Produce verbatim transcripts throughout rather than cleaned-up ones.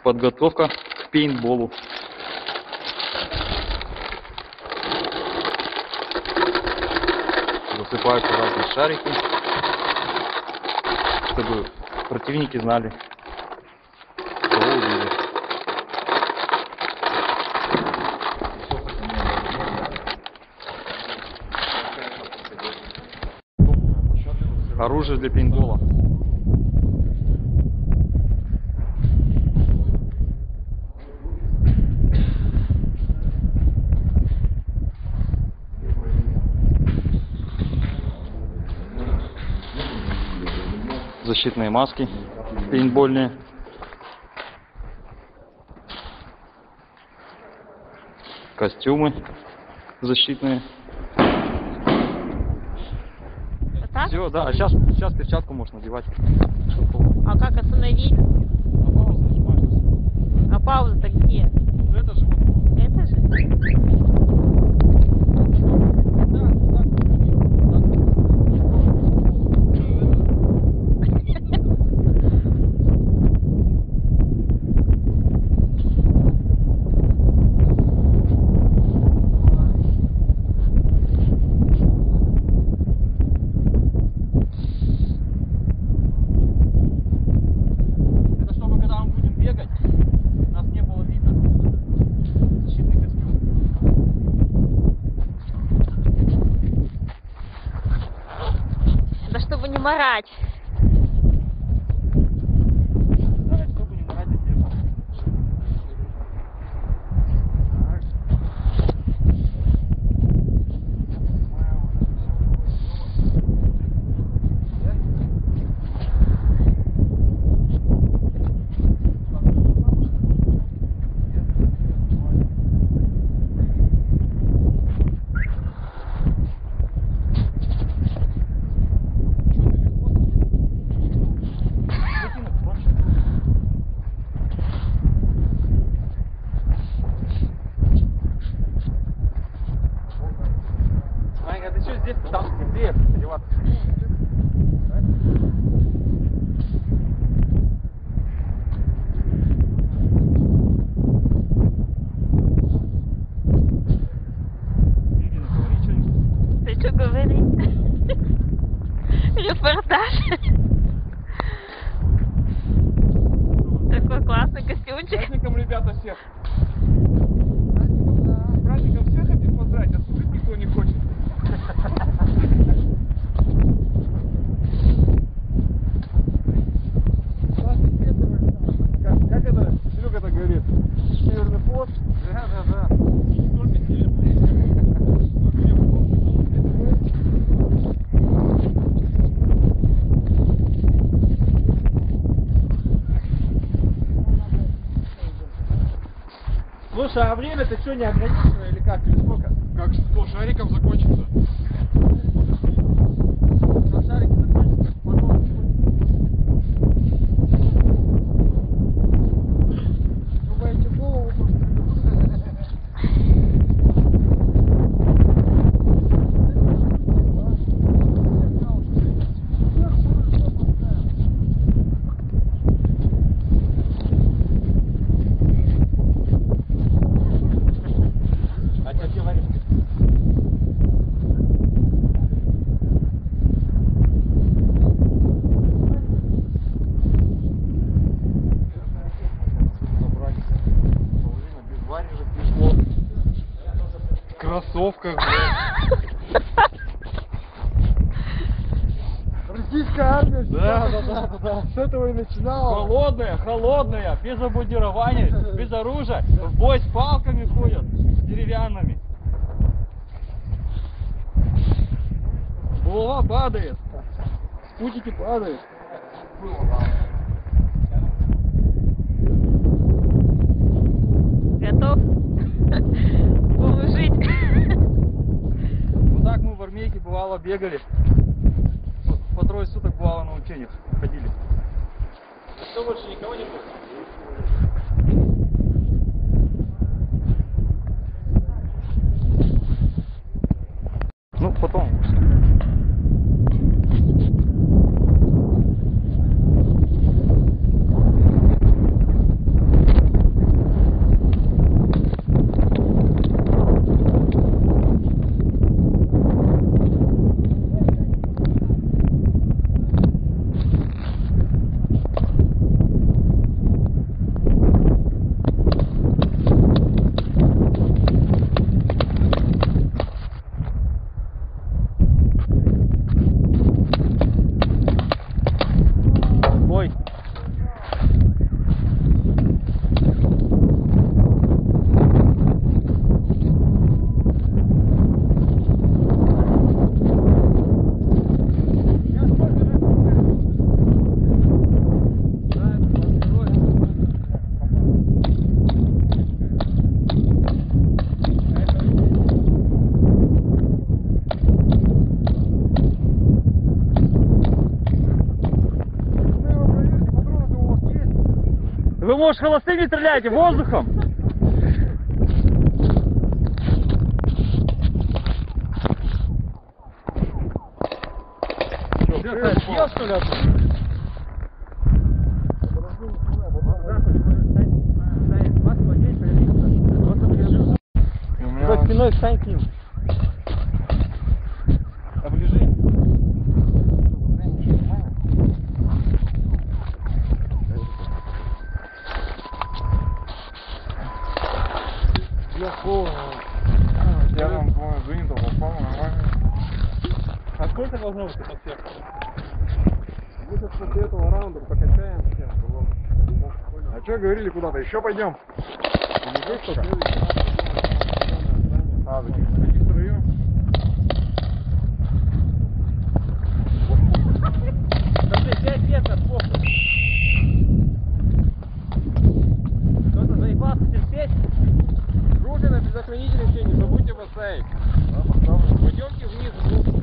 Подготовка к пейнтболу. Засыпаются разные шарики, чтобы противники знали, кого увидят. Оружие для пейнтбола. Защитные маски пейнтбольные. Костюмы защитные. Так? Все, да, а сейчас, сейчас перчатку можно надевать. А как остановить? На паузу нажимаешь. А пауза-то где? Ну это же вот. Это же? Это чтобы когда мы будем бегать, нас не было видно. Защитный костюм. Да чтобы не морать. Да, чтобы не морать одежду. Ваня, ты что здесь? Там где одеваться? Ты что говоришь? Репортаж. Такой классный костюмчик. Праздником, ребята, всех! Праздником, да. Праздником всех хотим поздравить, а служить никто не хочет. Как, как это, Серега это говорит? Северный флот? Да, да, да. Не только северный. Слушай, а время-то что, не ограничено или как? Или сколько? Как сто шариков закончится? На шарике закончится, потом... Думаете, голову пострелю? А что говоришь? Кроссовках, блядь. Российская армия, Да, да, да, да, да. с этого и начинала. Холодная, холодная, без обмундирования, без оружия, в бой с палками ходят, с деревянными. Голова падает, спутники падают. Готов? Служить. Вот так мы в армейке бывало бегали. По, по трое суток бывало на учениях ходили. Что, больше никого не будет? Ну, потом. Вы, может, холостыми стреляете, воздухом? Съел, что ли, оттуда? За спиной встань к ним. Оближи. Я понял. Я вам помню, вынесел, попал, нормально. А сколько должно быть это всех? Мы сейчас после этого раунда покачаемся. А что говорили, куда-то еще пойдем? Не здесь только? А, в каких-то районах? Смотри, пять метров, похуй. Кто-то заебался терпеть? Руки на предохранителе все, не забудьте поставить. Пойдемте вниз.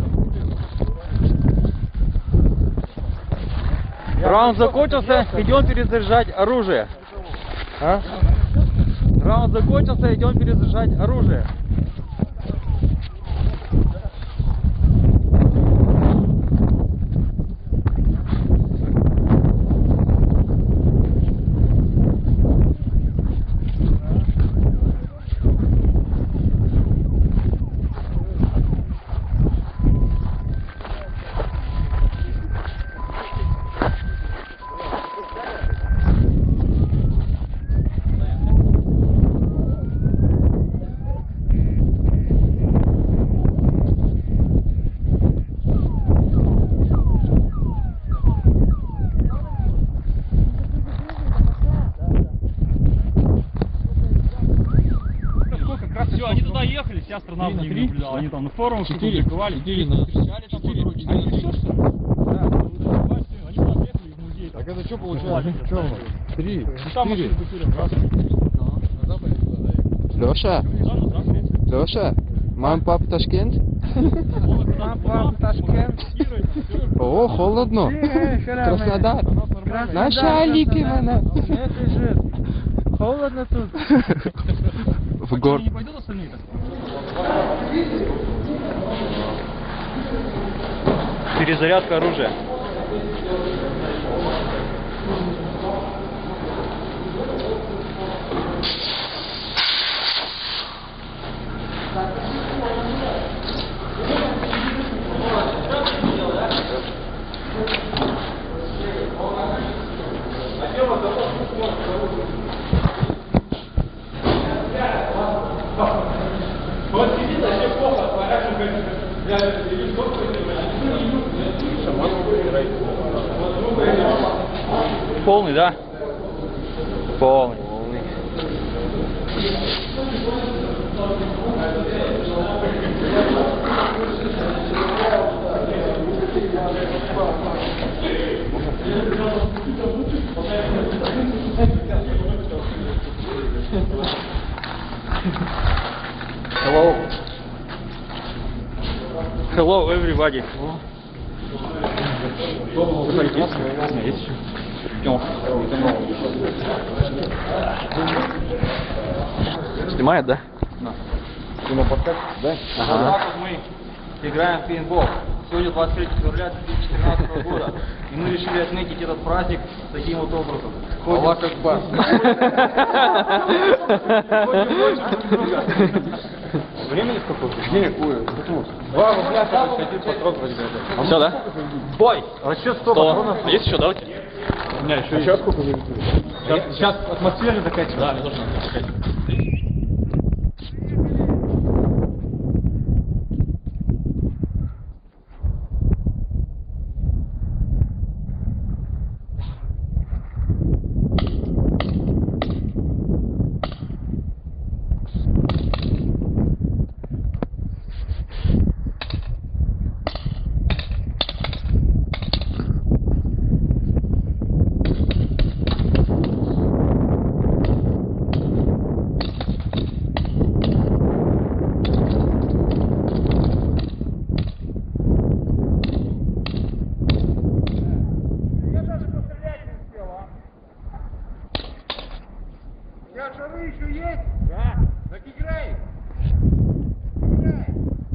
Раунд закончился, идем перезаряжать оружие. А? Раунд закончился, идем перезаряжать оружие. Все, они туда ехали, вся страна за ними наблюдала. Они там на форумах что-то публиковали, кричали там по дороге. Они все, что ли? Да, они туда приехали в музей. Так это что получается? Что у нас? Три, четыре. Леша, Леша, мам, папа, Ташкент? Мам, папа, Ташкент. О, холодно. Краснодар. Наша Алипина. Холодно тут. В гор. Не пойдут остальные? Перезарядка оружия. Полный, да? Полный. Hello. Hello, everybody. Есть еще? Идем. Снимает, да? Да. Да? Ага. Вот так вот мы играем в пейнтбол. Сегодня двадцать третьего февраля две тысячи тринадцатого года. И мы решили отметить этот праздник таким вот образом. Аллах Акбар. Времени сколько? Денег будет. Два рубля, чтобы сходить патрон вроде бы. Все, да? Бой! Расчет сто патронов. Есть еще, да, у тебя? У меня еще А сейчас сколько будет? Сейчас, сейчас атмосфера закачивается. Да, мне тоже надо закачивать. Ребят, шары еще есть? Да. Так играй. Играй.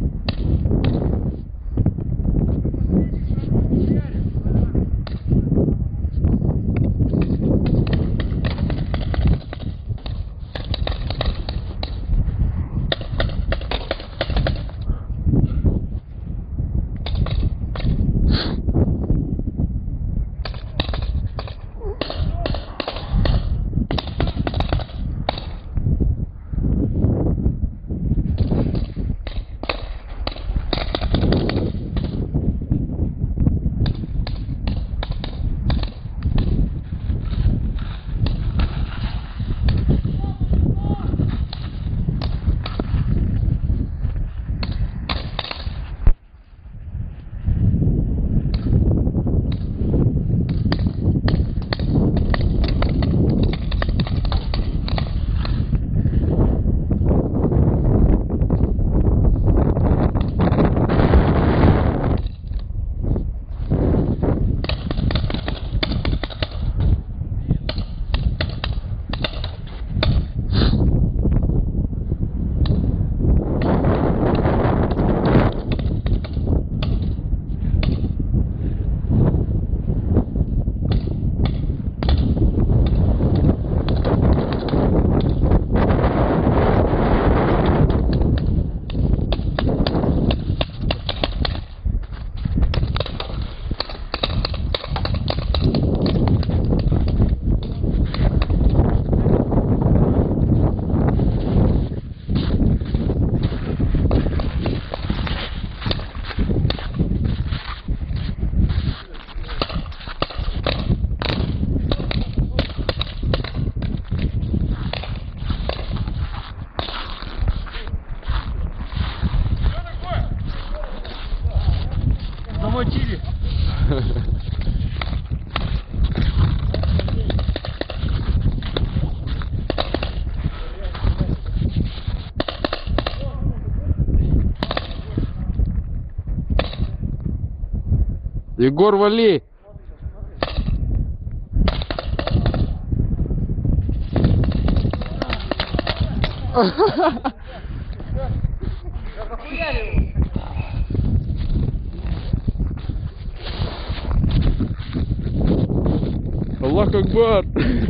Замочили. Егор, вали! Аллах Акбар!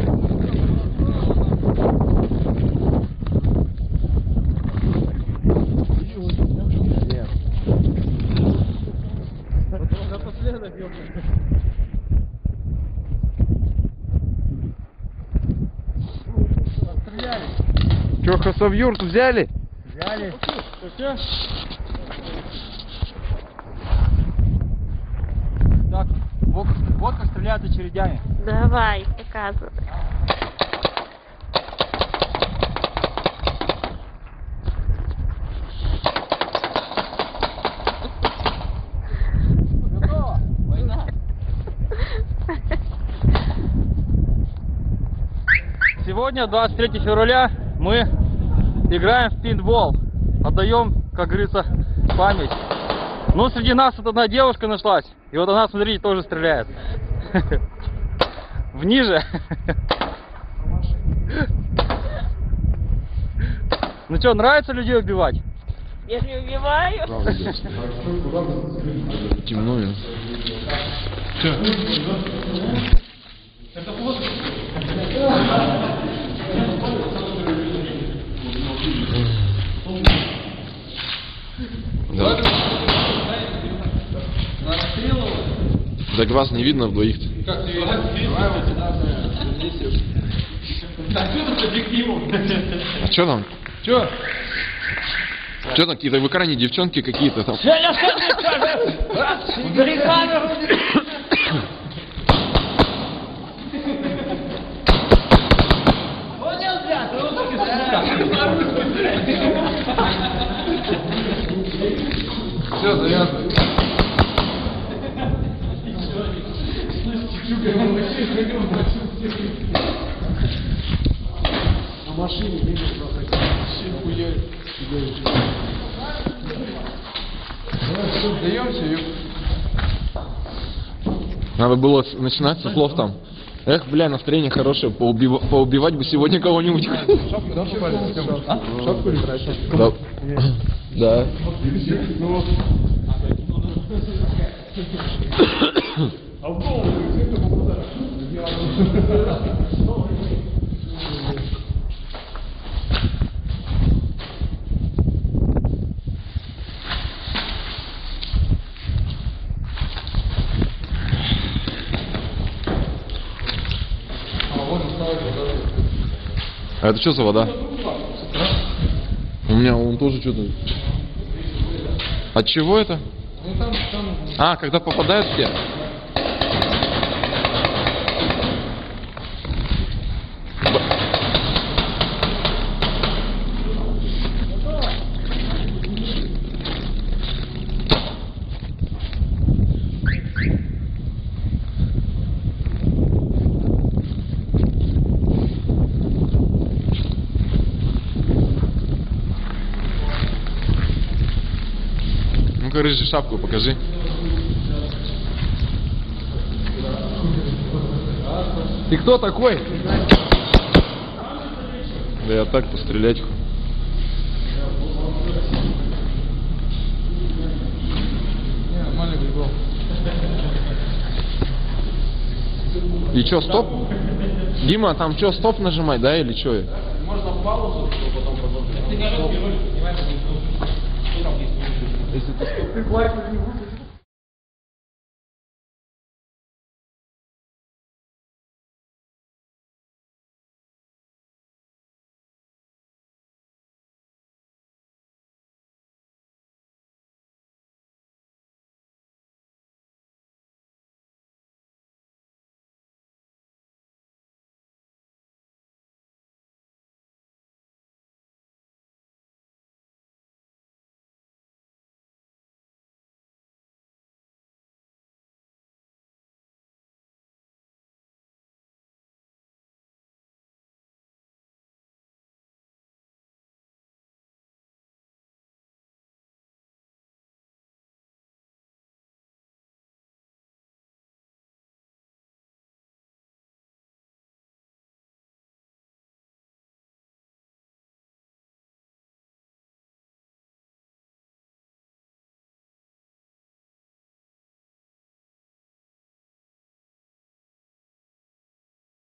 Че, хасавюрт взяли? Взяли. Все? Так, вот, вот как стреляют очередями. Давай, показывай. Готово. Война. Сегодня, двадцать третьего февраля, мы играем в пейнтбол. Отдаем, как говорится, память. Ну, среди нас вот одна девушка нашлась. И вот она, смотрите, тоже стреляет. Вниже. Ну что, нравится людей убивать? Я же не убиваю. Темно. Да. Да глаз не видно вдвоих. Как ты А что там? Че? Что там, какие-то в экране девчонки какие-то там? Убери камеру! Все, завязывай. На машине видишь, просто хуярит. Надо было с- начинать со слов там. Эх, бля, настроение хорошее, поубива- поубивать бы сегодня кого-нибудь. А? Шапку или Да. Да. А в голову всем кто попадает? А это что за вода? У меня он тоже что-то... От чего это? А, когда попадает в тебя? Ну-ка, рыжий, шапку покажи. Ты кто такой? Да я так пострелять. И чё, стоп? Дима, там чё, стоп нажимать, да, или чё? Можно паузу, потом продолжить. Если ты, ты лайк не